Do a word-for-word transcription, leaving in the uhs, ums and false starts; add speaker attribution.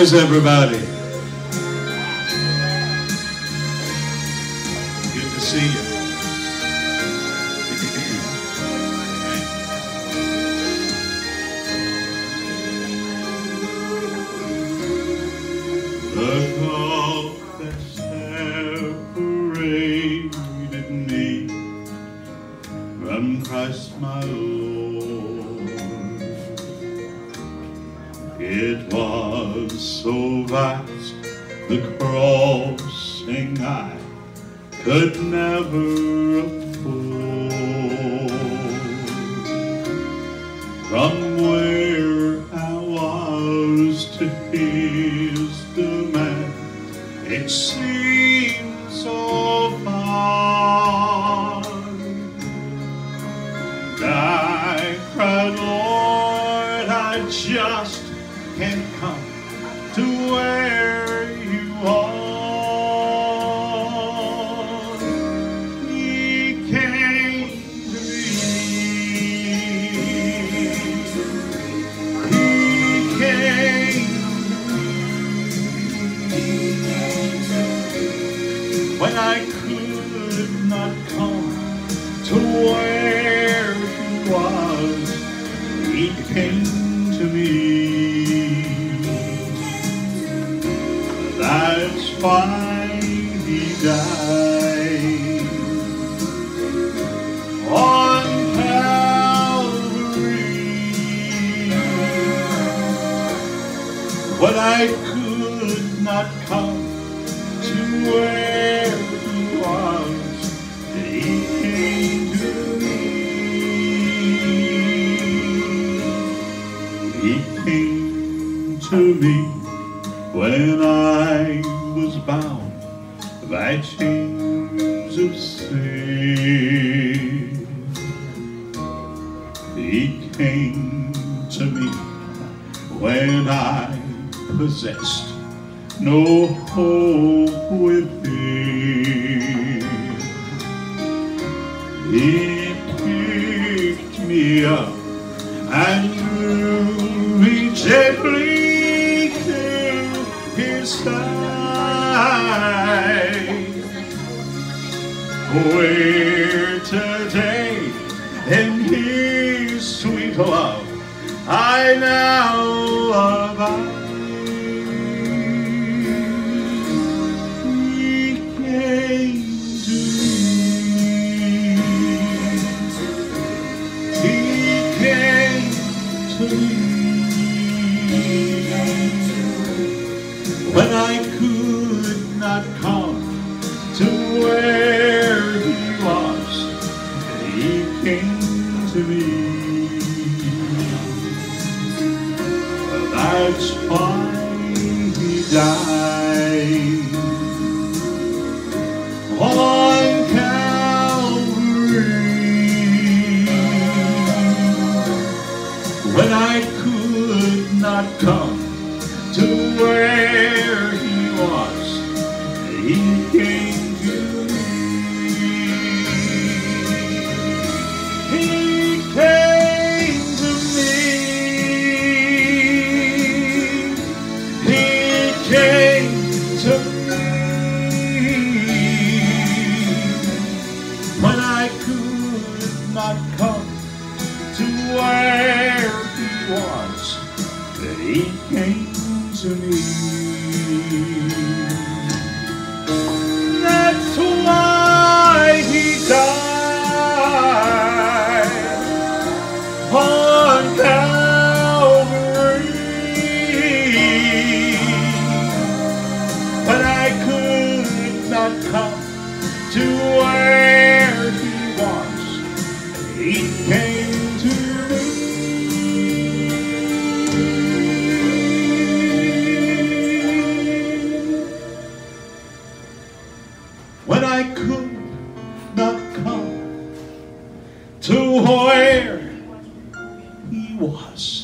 Speaker 1: is everybody? Good to see you. The gulf that separated me from Christ my Lord, it was so vast, the crossing I could never afford. From where I was to his demand, it seemed so far. And I cried, Lord, I just can't come to where you are. He came to me. He came to me. When I could not come to where he was, he came to me. That's why he died on Calvary. When I could not come to where he was, he came to me. He came to me when I was bound by chains of sin. He came to me when I possessed no hope within. He picked me up and drew me gently to his side, where today in his sweet love I now abide. He came to me. He came to me. When I could not come to where he was, he came to me. That's why he died on Calvary. When I could not come to where he was, he came to me. He came to me. He came to me. When I could not come to where he was, he came to me. That's why he died on Calvary. But I could not come to where he was, he came to me. When I could not come to where he was,